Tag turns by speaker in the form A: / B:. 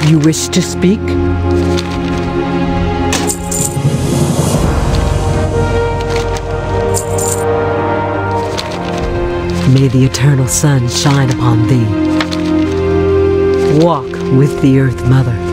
A: You wish to speak? May the eternal sun shine upon thee. Walk with the Earth Mother.